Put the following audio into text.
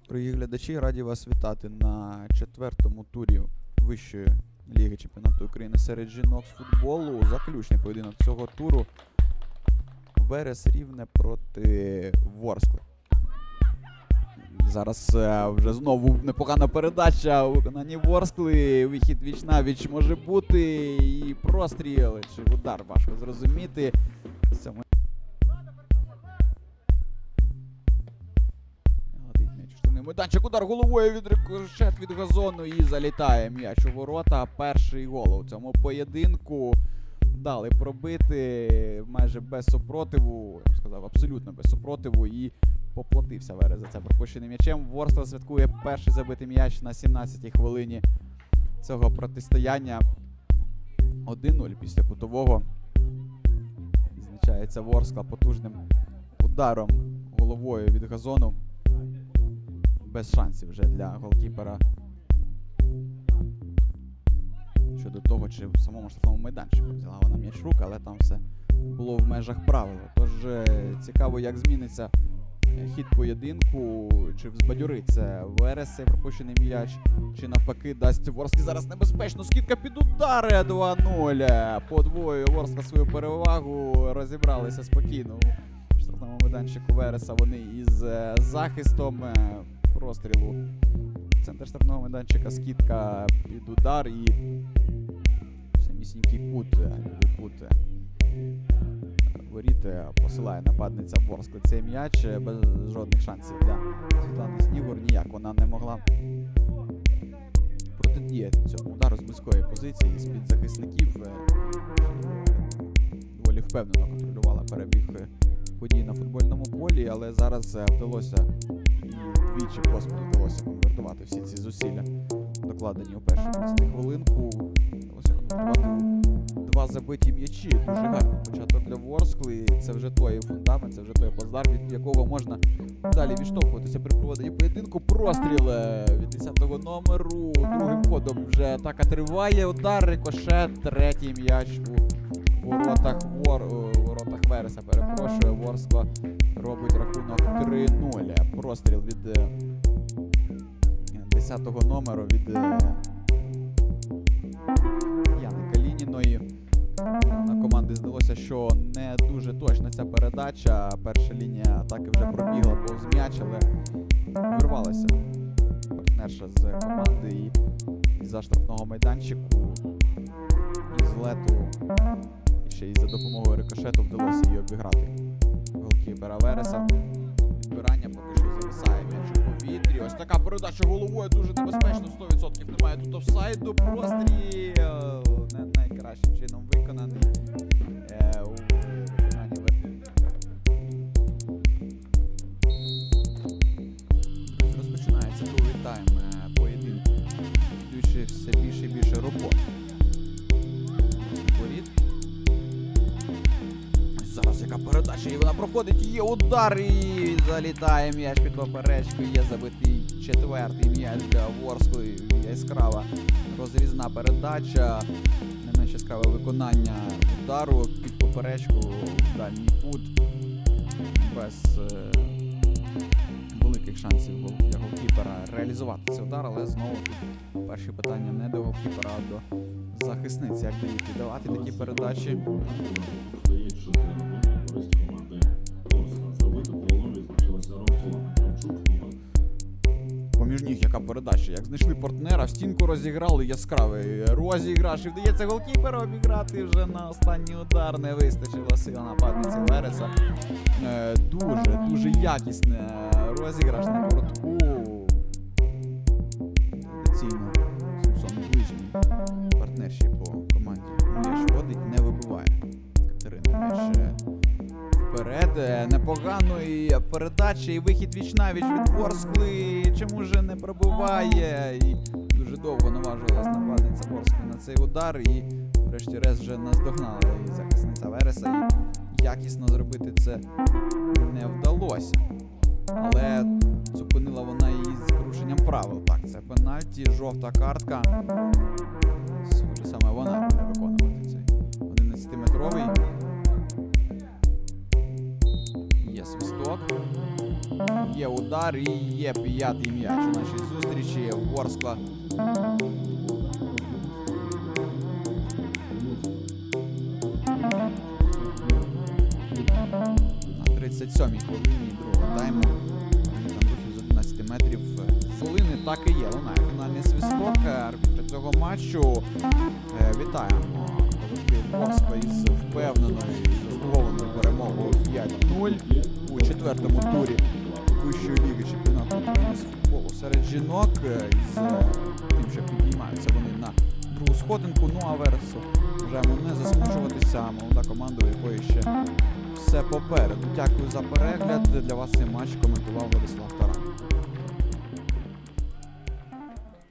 Дорогі глядачі, раді вас вітати на 4-му турі Вищої ліги чемпіонату України серед жінок з футболу. Заключний поєдинок цього туру. Верес Рівне проти Ворскли. Зараз вже знову непогана передача у виконанні Ворскли. Вихід віч-навіч може бути. І простріл, чи удар, важко зрозуміти. Майданчик, удар головою від рикошет від газону і залітає м'яч у ворота. Перший гол у цьому поєдинку. Дали пробити майже без супротиву, я б сказав, абсолютно без супротиву, і поплатився Верес за це пропущеним м'ячем. Ворскла святкує перший забитий м'яч на 17-й хвилині цього протистояння. 1-0 після кутового. Відзначається Ворскла потужним ударом головою від газону. Без шансів вже для голкіпера щодо того, чи в самому штрафному майданчику взяла вона м'яч в руки, але там все було в межах правил. Тож цікаво, як зміниться хід поєдинку, чи взбадьорить це Верес цей пропущений м'яч, чи навпаки дасть Ворсклі зараз небезпечно. Скидка під удари 2-0. Подвоює Ворскла свою перевагу, розібралися спокійно у штрафному майданчику Вереса вони із захистом. Прострілу центр штрафного майданчика, скидка під удар і самісінький кут воріт посилає нападниця Ворскли цей м'яч без жодних шансів для Світлани Снігур. Ніяк вона не могла протидіяти цьому удару з близької позиції, з-під захисників. Доволі впевнено контролювала перебіг подій на футбольному полі, але зараз вдалося двічі поспіль вдалося конвертувати всі ці зусилля, докладені у першу 20 хвилинку. Вдалося конвертувати два забиті м'ячі. Дуже гарний початок для Ворскли. Це вже той фундамент, це вже той плацдарм, від якого можна далі відштовхуватися при проведенні поєдинку. Простріл від 10-го номеру. Другим ходом вже атака триває. Удар, рикошет, третій м'яч у воротах Вереса, перепрошую. Ворскла робить рахунок 3-0. Простріл від 10-го номеру, від Яни Калініної. На команди здалося, що не дуже точна ця передача. Перша лінія атаки вже пробігла повз м'яч, але вирвалася партнерша з команди і із-за штрафного майданчику, із лету, і ще й за допомогою рикошету вдалося її обіграти голкіпера Вереса. Відбирання поки що зависає м'яч у повітрі. Ось така передача головою, дуже небезпечно, 100% немає тут офсайду. Простріл не найкращим чином виконаний у виконанні Вереса. Розпочинається другий тайм поєдинку, даючи все більше і більше роботи. Зараз яка передача, і вона проходить, є удар, і залітає м'яч під поперечку, є забитий четвертий м'яч для Ворскли. Яскрава розрізна передача, не менш яскраве виконання удару під поперечку, дальній кут, без великих шансів для голкіпера реалізувати цей удар, але знову тут перші питання не до голкіпера, а до захисниці, як дають віддавати такі передачі. Поміж ніг яка передача, як знайшли партнера, в стінку розіграли, яскравий розіграш, і вдається голкіпера обіграти вже на останній удар, не вистачило сил нападниці Вереса. Дуже якісний розіграш на коротку. Традиційно Самсон ближній партнерші по команді м'яч водить, не вибиває Катерина м'яч вперед. Непоганої передачі і вихід віч-навіч від Ворскли. Чому ж не пробиває? І дуже довго наважилась нападниця Ворскли на цей удар. І врешті-решт вже наздогнала і захисниця Вереса. І якісно зробити це не вдалося. Але зупинила вона її з порушенням правил. Так, це пенальті, жовта картка. Саме вона буде виконувати цей 11-метровий. Є свисток. Є удар і є п'ятий м'яч у нашій зустрічі. Ворскла на 37-й хвилині другого тайму. Андрухів з 11 метрів хвилини так і є. Лунає фінальний свисток. Арбітр цього матчу. Вітаємо колектив Ворскла із впевненою і заслугованою перемогою 5-0 у четвертому турі Вищої ліги чемпіонату України з футболу серед жінок. Із тим, що підіймаються вони на другу сходинку. Ну а Вересу бажаємо не засмучуватися. Молода команда, у якої ще все попереду. Дякую за перегляд. Для вас цей матч коментував Владислав Таран.